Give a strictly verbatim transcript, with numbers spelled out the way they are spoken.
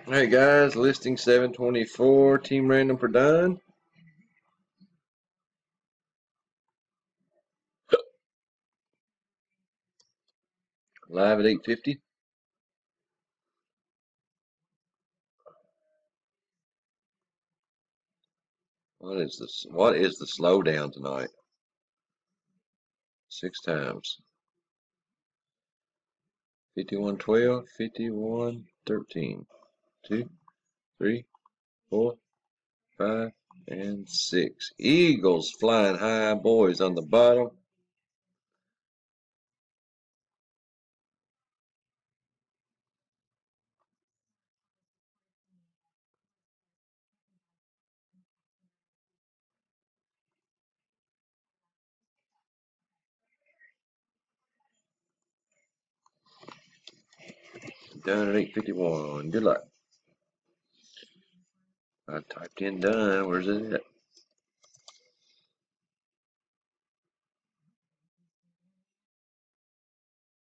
Alright guys, listing seven twenty-four, team random for done. Live at eight fifty. What is this? What is the slowdown tonight? Six times. fifty-one twelve, fifty-one thirteen. Two, three, four, five, and six. Eagles flying high, boys on the bottom. Done at eight fifty-one. Good luck. I typed in done. Where's it at?